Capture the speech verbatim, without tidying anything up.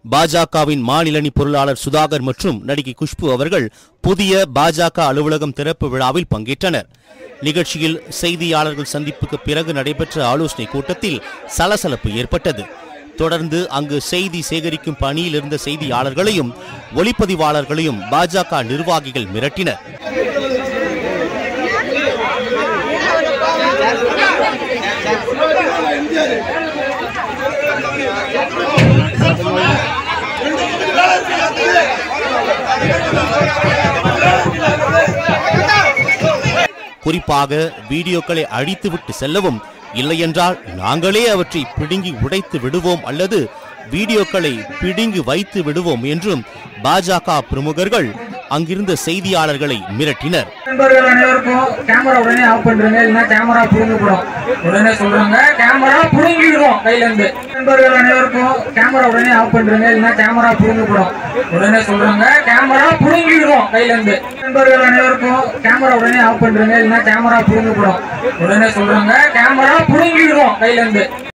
பாஜகவின் மாநில பொருளாளர் சுதாகர் மற்றும் நடிகை குஷ்பு அவர்கள் புதிய பாஜக அலுவலகம் திறப்பு விழாவில் பங்கேற்றனர். நிகழ்ச்சியில் செய்தியாளர்கள் சந்திப்புக்கு பிறகு நடைபெற்ற ஆலோசனை கூட்டத்தில் சலசலப்பு ஏற்பட்டது. தொடர்ந்து அங்கு செய்தி சேகரிக்கும் பணியில் இருந்த செய்தியாளர்களையும் ஒளிப்பதிவாளர்களையும் பாஜக நிர்வாகிகள் மிரட்டினர். குறிப்பாக வீடியோக்களை அழித்துவிட்டு செல்லவும், இல்லையென்றால் நாங்களே அவற்றை பிடுங்கி உடைத்து விடுவோம் அல்லது வீடியோக்களை பிடுங்கி வைத்து விடுவோம் என்றும் பாஜக பிரமுகர்கள் அங்கிருந்த செய்தியாளர்களை மிரட்டினர். நண்பர்கள் அனைவருக்கும் கேமரா உடனே ஆஃப் பண்றீங்க, இல்லைன்னா கேமரா புடுங்கப்படும். உடனே சொல்றாங்க கேமரா புடுங்கிடுவோம் கையில இருந்து. நண்பர்கள் அனைவருக்கும் கேமரா உடனே ஆஃப் பண்றீங்க, இல்லைன்னா கேமரா புடுங்கப்படும். உடனே சொல்றாங்க கேமரா புடுங்கிடுவோம் கையில இருந்து. நண்பர்கள் அனைவருக்கும் கேமரா உடனே ஆஃப் பண்றீங்க, இல்லைன்னா கேமரா புடுங்கப்படும். உடனே சொல்றாங்க கேமரா புடுங்கிடுவோம் கையில இருந்து.